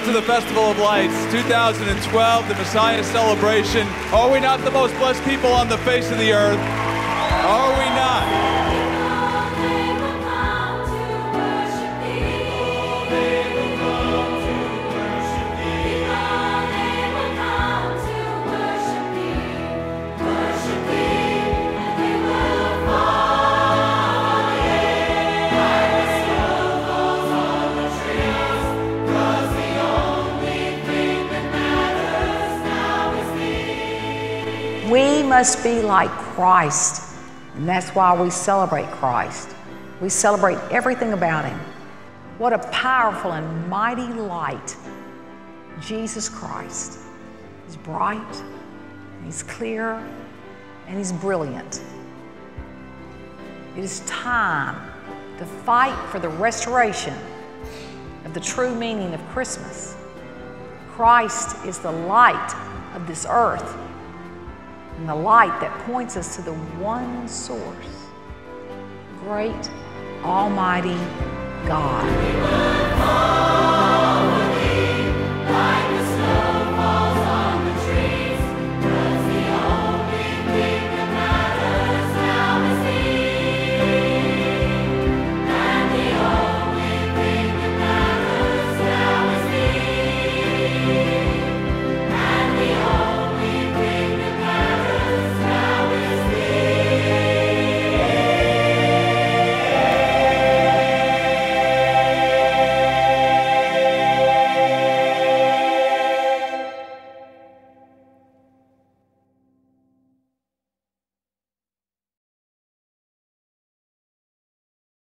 to the Festival of Lights 2012, the Messiah celebration. Are we not the most blessed people on the face of the earth? Are we not? We must be like Christ, and that's why we celebrate Christ. We celebrate everything about Him. What a powerful and mighty light, Jesus Christ. He's bright, He's clear, and He's brilliant. It is time to fight for the restoration of the true meaning of Christmas. Christ is the light of this earth, and the light that points us to the one source, great, almighty God.